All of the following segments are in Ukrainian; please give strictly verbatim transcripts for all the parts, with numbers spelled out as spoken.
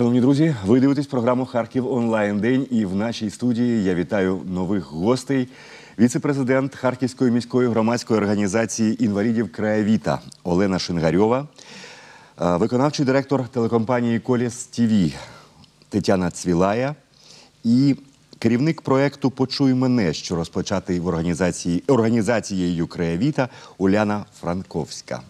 Шановні друзі, ви дивитесь програму «Харків онлайн-день» і в нашій студії я вітаю нових гостей. Віце-президент Харківської міської громадської організації інвалідів «Краєвіта» Олена Шингарьова, виконавчий директор телекомпанії «Колес ТВ» Тетяна Цвілая і керівник проєкту «Почуй мене», що розпочатий в організації, організацією «Краєвіта» Уляна Франковська.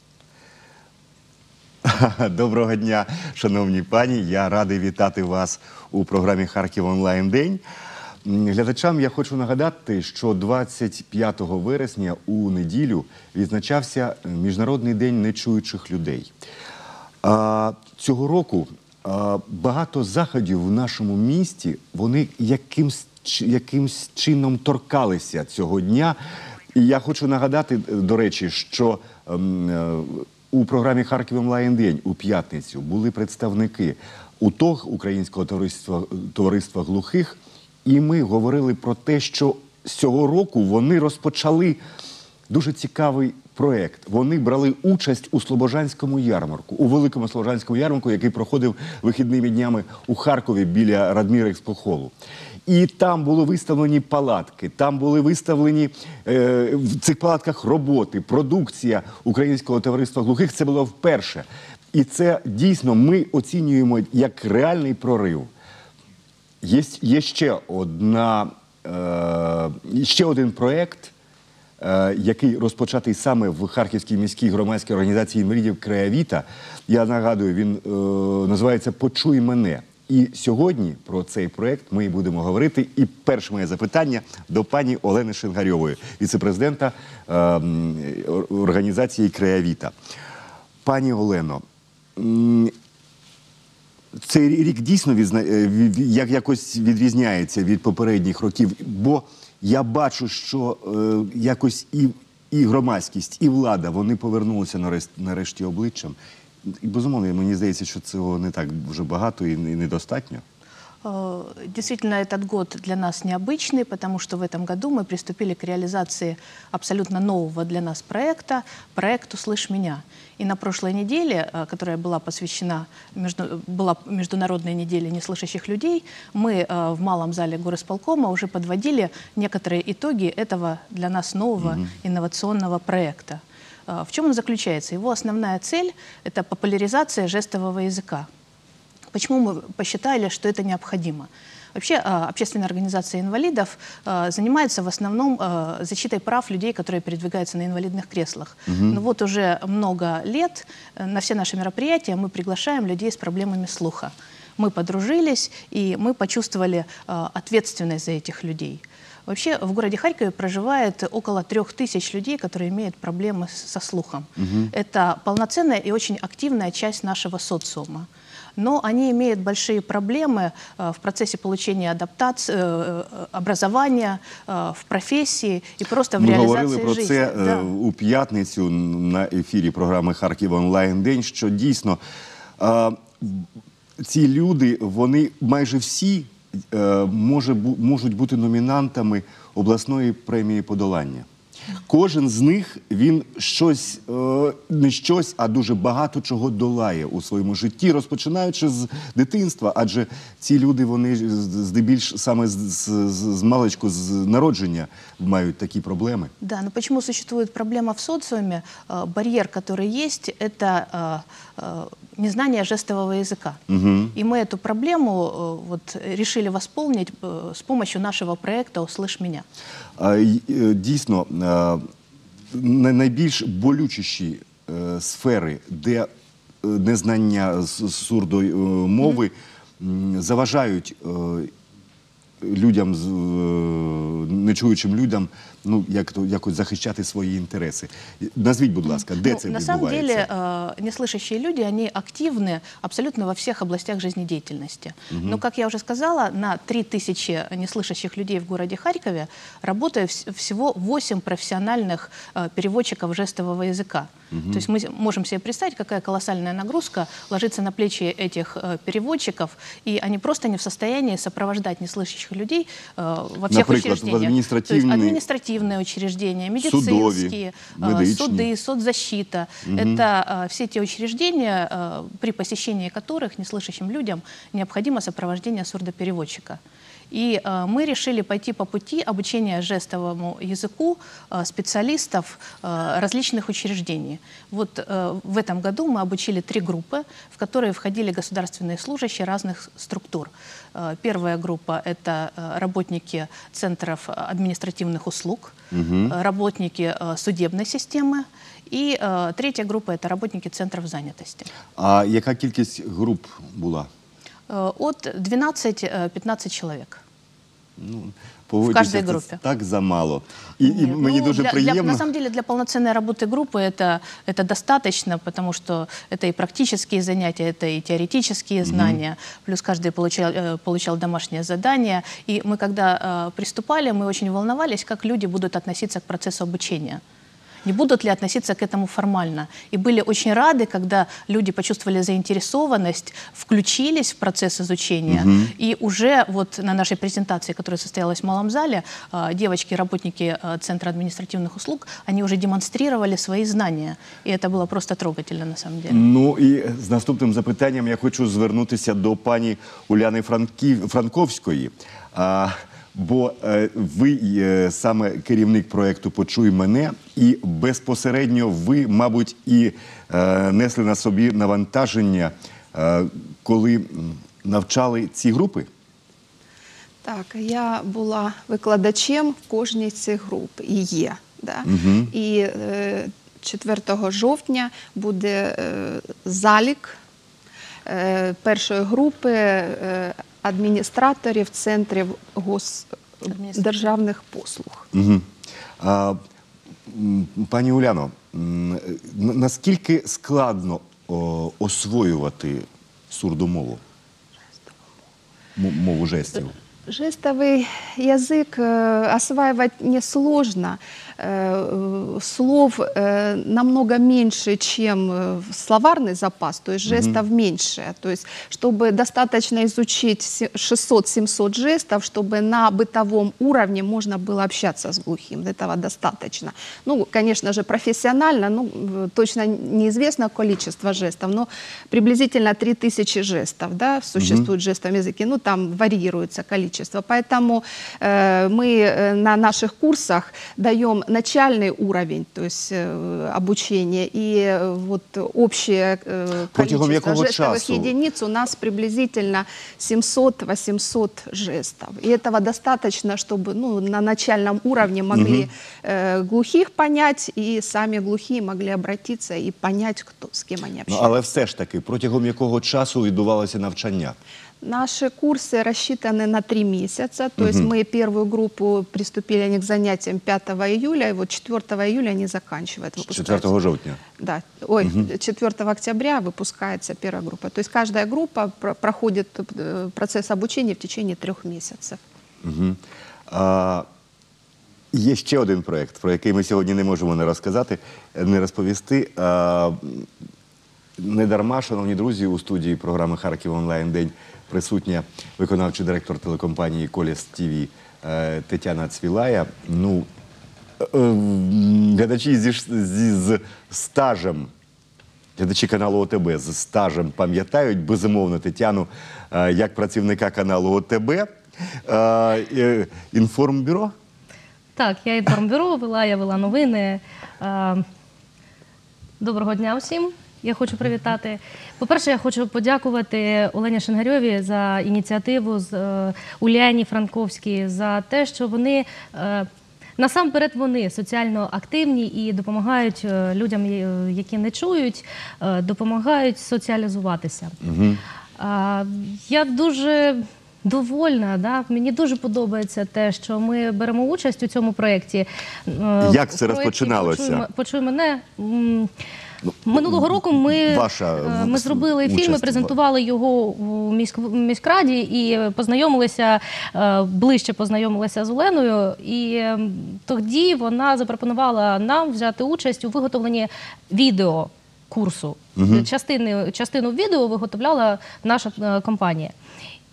Доброго дня, шановні пані. Я радий вітати вас у програмі «Харків онлайн-день». Глядачам я хочу нагадати, що двадцять п'ятого вересня у неділю відзначався Міжнародний день нечуючих людей. Цього року багато заходів в нашому місті, вони якимсь, якимсь чином торкалися цього дня. І я хочу нагадати, до речі, що у програмі «Харків онлайн-день» у п'ятницю були представники УТОГ, Українського товариства, товариства глухих, і ми говорили про те, що з цього року вони розпочали дуже цікавий проєкт. Вони брали участь у Слобожанському ярмарку, у великому Слобожанському ярмарку, який проходив вихідними днями у Харкові біля Радмір-Експохолу. І там були виставлені палатки, там були виставлені е, в цих палатках роботи, продукція Українського товариства глухих. Це було вперше. І це дійсно ми оцінюємо як реальний прорив. Є, є ще, одна, е, ще один проєкт, е, який розпочатий саме в Харківській міській громадській організації інвалідів «Краєвіта». Я нагадую, він е, називається «Почуй мене». І сьогодні про цей проєкт ми будемо говорити. І перше моє запитання до пані Олени Шингарьової, віце-президента е, організації «Краєвіта». Пані Олено, цей рік дійсно відзна... як якось відрізняється від попередніх років, бо я бачу, що е, якось і, і громадськість, і влада, вони повернулися нарешті, нарешті обличчям. І, безумовно, мені здається, що цього не так вже багато і недостатньо. Действительно, этот год для нас необычный, потому что в этом году мы приступили к реализации абсолютно нового для нас проекта, проекту «Слышь меня». И на прошлой неделе, которая была посвящена, между, была Международной неделе неслышащих людей, мы в малом зале горисполкома уже подводили некоторые итоги этого для нас нового mm-hmm. инновационного проекта. В чем он заключается? Его основная цель – это популяризация жестового языка. Почему мы посчитали, что это необходимо? Вообще, общественная организация инвалидов занимается в основном защитой прав людей, которые передвигаются на инвалидных креслах. Угу. Но вот уже много лет на все наши мероприятия мы приглашаем людей с проблемами слуха. Мы подружились, и мы почувствовали ответственность за этих людей. Вообще в городе Харькове проживает около трех тысяч людей, которые имеют проблемы со слухом. Угу. Это полноценная и очень активная часть нашего социума. Но они имеют большие проблемы в процессе получения адаптации, образования, в професії і просто в реалізації життя. Ми говорили про це да. у п'ятницю на ефірі програми «Харків онлайн-день», що дійсно ці люди, вони майже всі може, можуть бути номінантами обласної премії подолання. Кожен з них, він щось, не щось, а дуже багато чого долає у своєму житті, розпочинаючи з дитинства, адже ці люди, вони здебільш саме з, з, з маличку, з народження мають такі проблеми. Да, но почему существует проблема в социуме? Барьер, который есть, это незнание жестового языка. Угу. И мы эту проблему вот, решили восполнить с помощью нашего проекта «Услышь меня». Дійсно, найбільш болючіші сфери, де незнання сурдої мови заважають людям, нечуючим людям, ну, як то, якось захищати свої інтереси. Назвіть, будь ласка, де ну, це відбувається? На самом деле, э, неслышащие люди, они активны абсолютно во всех областях жизнедеятельности. Угу. Но, как я уже сказала, на три тысячи неслышащих людей в городе Харькове работает всего восемь профессиональных э, переводчиков жестового языка. Угу. То есть мы можем себе представить, какая колоссальная нагрузка ложится на плечи этих э, переводчиков, и они просто не в состоянии сопровождать неслышащих наших людей э, во всех Например, в учреждениях. административные- То есть административные учреждения, медицинские, Судові, э, медичні. суды, соцзащита. Это э, все те учреждения, э, при посещении которых неслышащим людям необходимо сопровождение сурдопереводчика. И э, мы решили пойти по пути обучения жестовому языку э, специалистов э, различных учреждений. Вот э, в этом году мы обучили три группы, в которые входили государственные служащие разных структур. Э, первая группа – это э, работники центров административных услуг, э, работники э, судебной системы. И э, третья группа – это работники центров занятости. А яка кількість груп була? Э, От двенадцати-пятнадцати человек. Погодьтеся, каждой це группе. так замало. І, і Нет, мені ну, дуже для, приємно. Для, на самом деле для полноценной работы группы это, это достаточно, потому что это и практические занятия, это и теоретические знания, плюс каждый получал, э, получал домашнее задание. И мы когда э, приступали, мы очень волновались, как люди будут относиться к процессу обучения. Не будут ли относиться к этому формально. И были очень рады, когда люди почувствовали заинтересованность, включились в процесс изучения. Мгм. И уже вот на нашей презентации, которая состоялась в малом зале, э, девочки, работники э, Центра административных услуг, они уже демонстрировали свои знания. И это было просто трогательно на самом деле. Ну і з наступним запитанням я хочу звернутися до пані Уляни Франків... Франковської. А, бо е, ви е, саме керівник проєкту «Почуй мене», і безпосередньо ви, мабуть, і е, несли на собі навантаження, е, коли м, навчали ці групи? Так, я була викладачем в кожній з цих груп і є. Да? Мгм. І е, четвертого жовтня буде е, залік е, першої групи е, адміністраторів центрів гос... державних послуг. Угу. А, м, пані Уляно, м, на- наскільки складно о, освоювати сурдомову? М- Мову жестів? Жестовый язык э, осваивать несложно. Э, слов э, намного меньше, чем э, словарный запас, то есть жестов меньше. То есть, чтобы достаточно изучить шестьсот-семьсот жестов, чтобы на бытовом уровне можно было общаться с глухим. Этого достаточно. Ну, конечно же, профессионально, ну, э, точно неизвестно количество жестов, но приблизительно три тысячи жестов, да, существует в жестовом языке. Ну, там варьируется количество. Поэтому э, мы э, на наших курсах даем начальный уровень, то есть э, обучения, и э, вот общее э, Протягом количество якого жестовых часу? единиц у нас приблизительно семьсот-восемьсот жестов. И этого достаточно, чтобы ну, на начальном уровне могли э, глухих понять, и сами глухие могли обратиться и понять, кто, с кем они Ну, общаются. але все ж таки, протягом якого часу відбувалося навчання? Наши курсы рассчитаны на три месяца. То есть мы первую группу приступили они к занятиям пятого июля, и вот четвертого июля они заканчивают. выпускаются. четвертого жовтня. Да. Ой, четвертого октября выпускается первая группа. То есть каждая группа про- проходит э, процесс обучения в течение трех месяцев. Угу. А, є ще один проєкт, про який ми сьогодні не можемо не розказати, не розповісти. А, не дарма, шановні друзі, у студії програми «Харків онлайн день» присутня виконавчий директор телекомпанії «Коліс ТВ» е, Тетяна Цвілая. Ну, е, е, глядачі зі, зі, з стажем, глядачі каналу ОТБ з стажем пам'ятають, безумовно, Тетяну е, як працівника каналу ОТБ. Е, е, інформбюро? Так, я інформбюро вела, я вела новини. Е, Доброго дня усім. Я хочу привітати. По-перше, я хочу подякувати Олені Шенгарьові за ініціативу, з е, Уляні Франковській за те, що вони, е, насамперед вони соціально активні і допомагають е, людям, е, які не чують, е, допомагають соціалізуватися. Угу. А, Я дуже довольна, да? Мені дуже подобається те, що ми беремо участь у цьому проєкті. Е, Як в це проєкті розпочиналося? «Почуй, м- почуй мене». М, Минулого року ми, Ваша, е, ми в- зробили фільм, ми участь. презентували його у міськ- міськраді і познайомилися, е, ближче познайомилися з Оленою. І е, тоді вона запропонувала нам взяти участь у виготовленні відео курсу. Частини, частину відео виготовляла наша е, компанія.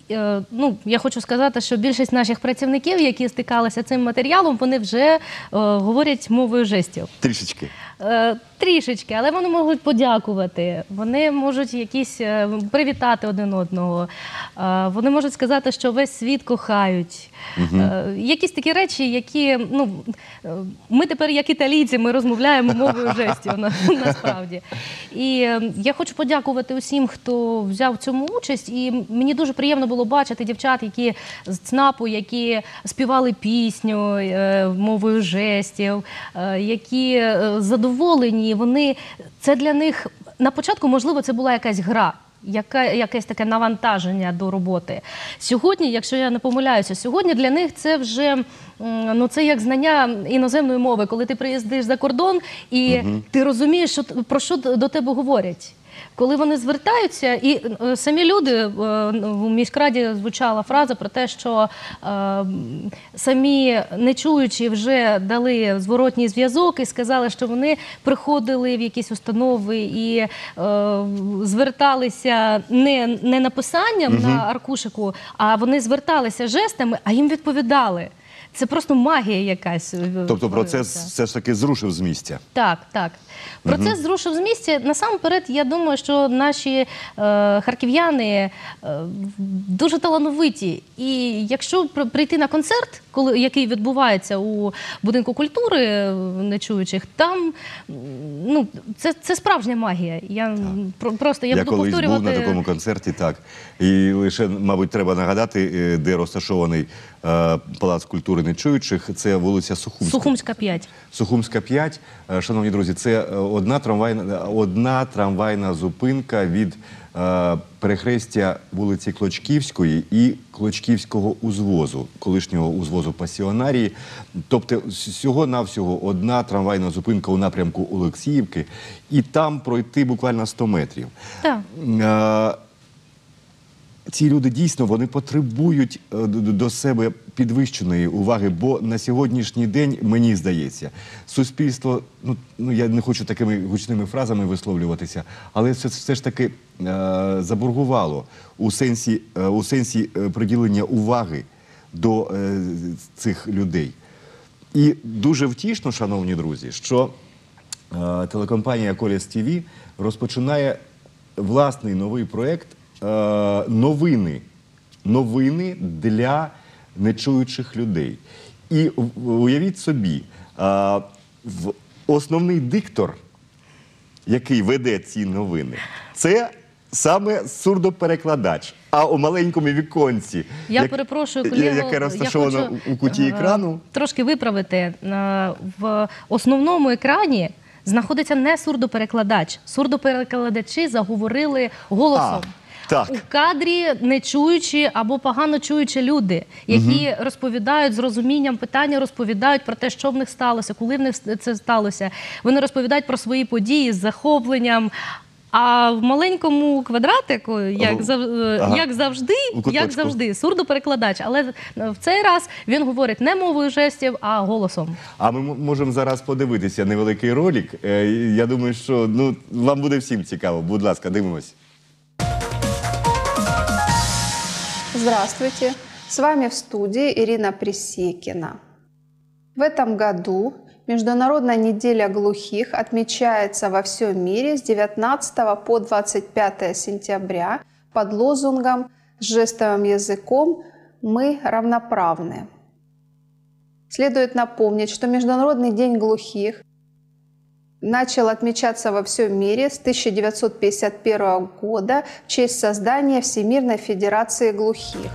е, ну, я хочу сказати, що більшість наших працівників, які стикалися з цим матеріалом, вони вже е, говорять мовою жестів. Трішечки. Е, Трішечки, але вони можуть подякувати, вони можуть якісь е, привітати один одного, е, вони можуть сказати, що весь світ кохають. Е, Якісь такі речі, які, ну, е, ми тепер, як італійці, ми розмовляємо мовою жестів, на- насправді. І е, я хочу подякувати усім, хто взяв в цьому участь, і мені дуже приємно було бачити дівчат, які з ЦНАПу, які співали пісню е, мовою жестів, е, які е, задоволені, вони, це для них, на початку, можливо, це була якась гра, яка, якесь таке навантаження до роботи. Сьогодні, якщо я не помиляюся, сьогодні для них це вже, м, ну, це як знання іноземної мови, коли ти приїздиш за кордон і ти розумієш, що, т- про що д- до тебе говорять. Коли вони звертаються, і е, самі люди, е, в міськраді звучала фраза про те, що е, м, самі нечуючі вже дали зворотній зв'язок і сказали, що вони приходили в якісь установи і е, зверталися не, не написанням на аркушику, а вони зверталися жестами, а їм відповідали. Це просто магія якась. е, Тобто процес творилася. все ж таки зрушив з місця. Так, так. Процес зрушив з місця. Насамперед, я думаю, що наші е, харків'яни е, дуже талановиті. І якщо при- прийти на концерт, коли, який відбувається у будинку культури е, нечуючих, там м, ну, це, це справжня магія. Я про- просто я, Я буду колись повторювати. був на такому концерті, так. І лише, мабуть, треба нагадати, е, де розташований е, Палац культури нечуючих. Це вулиця Сухумська. Сухумська п'ять. Сухумська п'ять. Е, Шановні друзі, це е, одна трамвайна, одна трамвайна зупинка від е, перехрестя вулиці Клочківської і Клочківського узвозу, колишнього узвозу Пасіонарії. Тобто всього-навсього одна трамвайна зупинка у напрямку Олексіївки, і там пройти буквально сто метрів. Так. Е, Ці люди дійсно вони потребують е, до- до себе підвищеної уваги, бо на сьогоднішній день, мені здається, суспільство, ну, ну я не хочу такими гучними фразами висловлюватися, але це все ж таки е, заборгувало у сенсі, е, у сенсі е, приділення уваги до е, цих людей. І дуже втішно, шановні друзі, що е, телекомпанія Коліс ТВ розпочинає власний новий проєкт е, новини. Новини для нечуючих людей. І в- уявіть собі, е, в- основний диктор, який веде ці новини, це саме сурдоперекладач. А у маленькому віконці, Я як- перепрошую, я- колего, яке розташовано я хочу, у куті е, екрану. трошки виправити. Е, В основному екрані знаходиться не сурдоперекладач. Сурдоперекладачі заговорили голосом. А, так. У кадрі нечуючі або погано чуючі люди, які розповідають з розумінням питання, розповідають про те, що в них сталося, коли в них це сталося. Вони розповідають про свої події з захопленням. А в маленькому квадратику, як, зав... Ага. як завжди, У куточку. як завжди, сурдоперекладач. Але в цей раз він говорить не мовою жестів, а голосом. А ми м- можемо зараз подивитися невеликий ролик. Е, Я думаю, що ну, вам буде всім цікаво. Будь ласка, дивимось. Здравствуйте, с вами в студии Ирина Пресекина. В этом году Международная неделя глухих отмечается во всем мире с девятнадцатого по двадцать пятое сентября под лозунгом «С жестовым языком мы равноправны». Следует напомнить, что Международный день глухих начал отмечаться во всем мире с тысяча девятьсот пятьдесят первого года в честь создания Всемирной Федерации глухих.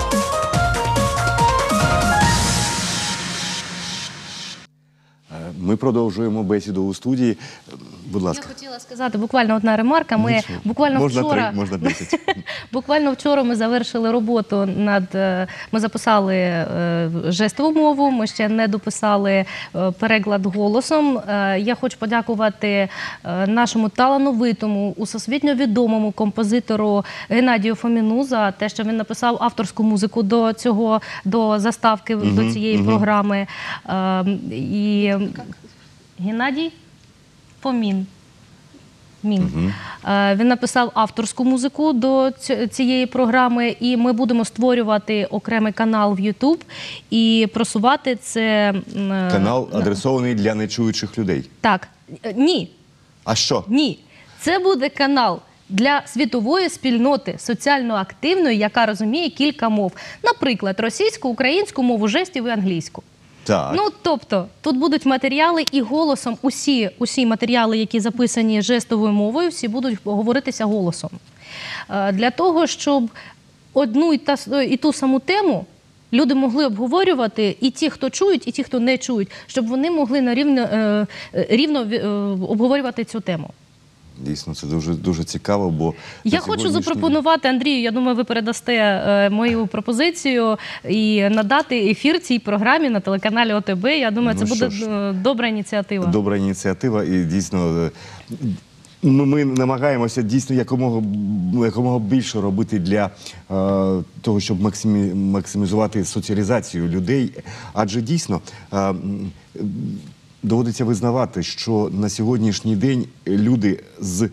Ми ми продовжуємо бесіду у студії. Будь Я ласка. хотіла сказати буквально одна ремарка. Ми Нічого. буквально Можна вчора три, можна десять. буквально вчора ми завершили роботу над е, ми записали е, жестову мову. Ми ще не дописали е, переклад голосом. Е, Я хочу подякувати е, нашому талановитому, усесвітньо відомому композитору Геннадію Фоміну за те, що він написав авторську музику до цього, до заставки до цієї програми. Е, І Геннадій Фомін. Мін. Е, Він написав авторську музику до ць- цієї програми, і ми будемо створювати окремий канал в YouTube і просувати це. м, е, Канал на- адресований для нечуючих людей. Так. Е, Ні. А що? Ні. Це буде канал для світової спільноти, соціально активної, яка розуміє кілька мов. Наприклад, російську, українську мову жестів і англійську. Так. Ну, тобто, тут будуть матеріали і голосом, усі, усі матеріали, які записані жестовою мовою, всі будуть говоритися голосом. Е, Для того, щоб одну і, та, і ту саму тему люди могли обговорювати, і ті, хто чують, і ті, хто не чують, щоб вони могли на рівно, е, е, рівно е, обговорювати цю тему. Дійсно, це дуже, дуже цікаво, бо... Я на хочу сьогоднішній запропонувати, Андрію, я думаю, ви передасте е, мою пропозицію і надати ефір цій програмі на телеканалі О Те Бе. Я думаю, Ну, це буде що ж. е, добра ініціатива. Добра ініціатива, і дійсно е, ну, ми намагаємося дійсно якомога, якомога більше робити для е, того, щоб максимі, максимізувати соціалізацію людей. Адже дійсно е, м, доводиться визнавати, що на сьогоднішній день люди з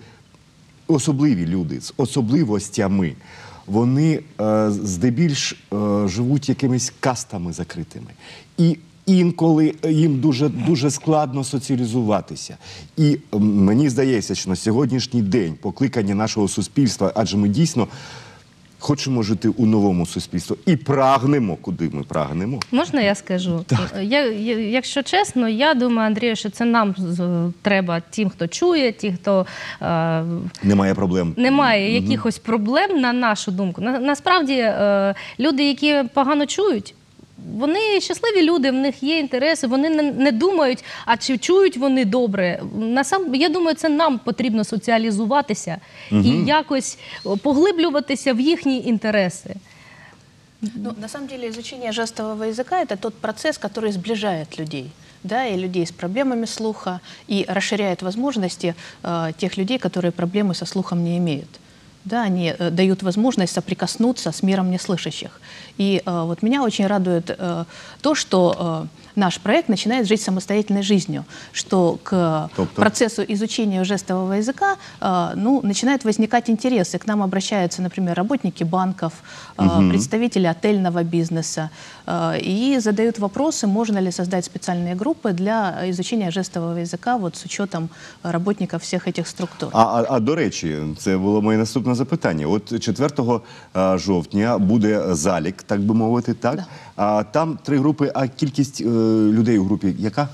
особливі люди з особливостями, вони е, здебільш е, живуть якимись кастами закритими. І інколи їм дуже, дуже складно соціалізуватися. І м, мені здається, що на сьогоднішній день покликання нашого суспільства, адже ми дійсно хочемо жити у новому суспільстві і прагнемо, куди ми прагнемо. Можна я скажу? Я, я, якщо чесно, я думаю, Андрію, що це нам з- треба, тим, хто чує, ті, хто е, Немає проблем. немає якихось проблем, на нашу думку. На, насправді, е, люди, які погано чують, вони щасливі люди, в них є інтереси, вони не, не думають, а чи чують вони добре. Насам, я думаю, це нам потрібно соціалізуватися і якось поглиблюватися в їхні інтереси. Ну, на самом деле изучение жестового языка – это тот процесс, который сближает людей. Да, и людей с проблемами слуха, и расширяет возможности э, тех людей, которые проблемы со слухом не имеют. Да, они э, дают возможность соприкоснуться с миром неслышащих. И э, вот меня очень радует э, то, что э, наш проект начинает жить самостоятельной жизнью, что к Тобто? процессу изучения жестового языка э, ну, начинают возникать интересы. К нам обращаются, например, работники банков, э, представители отельного бизнеса э, и задают вопросы, можно ли создать специальные группы для изучения жестового языка вот, с учетом работников всех этих структур. А, а, а до речі, це було моє наступне запитання. От четвертого е, жовтня буде залік, так би мовити, так? Да. А там три групи, а кількість е, людей у групі яка?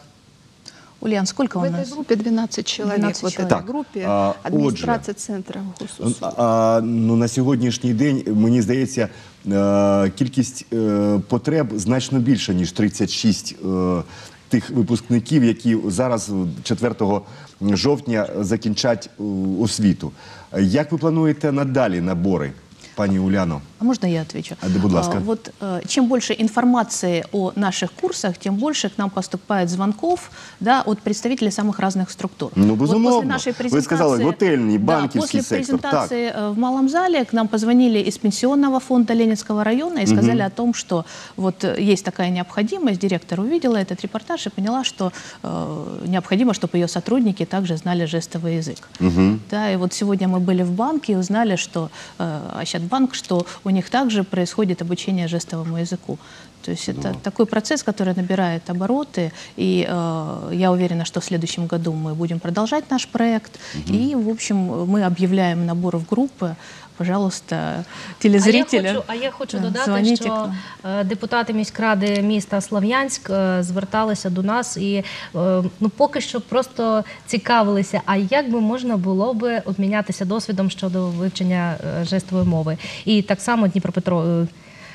Ульян, сколько В у этой нас? группе двенадцать человек. двенадцать вот человек. этой группе А, администрация центра госуслуг. А, ну, на сьогоднішній день, мені здається, е, кількість е, потреб значно більша, ніж тридцять шість е, тих випускників, які зараз четвертого жовтня закінчать е, освіту. Як ви плануєте надалі набори, пані Уляно? А можно я отвечу? А, да, будь ласка. А, Вот э, чем больше информации о наших курсах, тем больше к нам поступает звонков, да, от представителей самых разных структур. Ну, Вот безумовно. после нашей Вы сказали, презентации- готельный, да, банковский после сектор. презентации э, в Малом зале к нам позвонили из пенсионного фонда Ленинского района и сказали о том, что вот э, есть такая необходимость. Директор увидела этот репортаж и поняла, что э, необходимо, чтобы ее сотрудники также знали жестовый язык. Да, и вот сегодня мы были в банке и узнали, что э, Ощадбанк, что у них также происходит обучение жестовому языку. То есть это такой процесс, который набирает обороты, и э, я уверена, что в следующем году мы будем продолжать наш проект, и, в общем, мы объявляем набор в группы. Пожалуйста, телезрители, А я хочу, а я хочу да, додати, звоните к що нам. е, депутати міськради міста Слов'янськ е, зверталися до нас і е, ну, поки що просто цікавилися, а як би можна було би обмінятися досвідом щодо вивчення е, жестової мови. І так само Дніпропетро... е,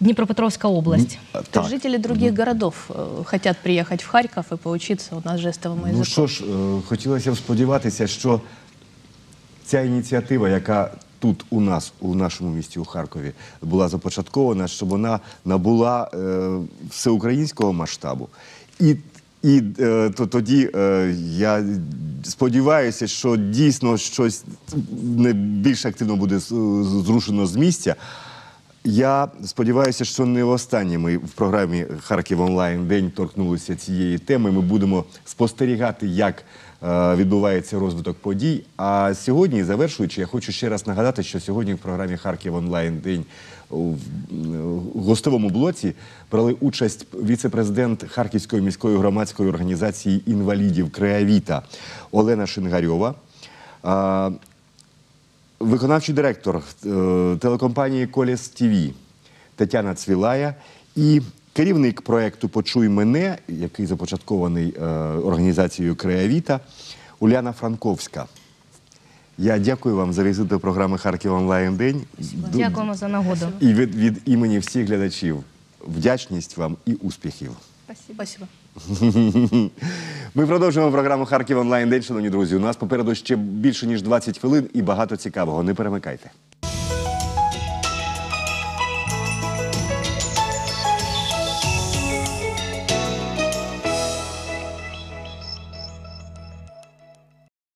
Дніпропетровська область. Так. То есть жители других городов э, хотят приехать в Харьков и поучиться у нас жестовому языку. Ну що ж, е, хотілося б сподіватися, що ця ініціатива, яка тут у нас, у нашому місті, у Харкові, була започаткована, щоб вона набула е, всеукраїнського масштабу. І, і е, то, тоді е, я сподіваюся, що дійсно щось не більш активно буде з- зрушено з місця. Я сподіваюся, що не востаннє ми в програмі «Харків онлайн день» торкнулися цієї теми. Ми будемо спостерігати, як е, відбувається розвиток подій. А сьогодні, завершуючи, я хочу ще раз нагадати, що сьогодні в програмі «Харків онлайн день» в в гостовому блоці брали участь віце-президент Харківської міської громадської організації інвалідів «Креавіта» Олена Шингарьова, а, виконавчий директор е, телекомпанії «Колес ТВ» Тетяна Цвілая і керівник проєкту «Почуй мене», який започаткований е, організацією «Креавіта» Уляна Франковська. Я дякую вам за візит до програми «Харків онлайн день». Ду- Дякуємо за нагоду. І від, від імені всіх глядачів вдячність вам і успіхів. Спасибо. Спасибо. Ми продовжуємо програму «Харків онлайн день», шановні друзі. У нас попереду ще більше ніж двадцять хвилин і багато цікавого. Не перемикайте.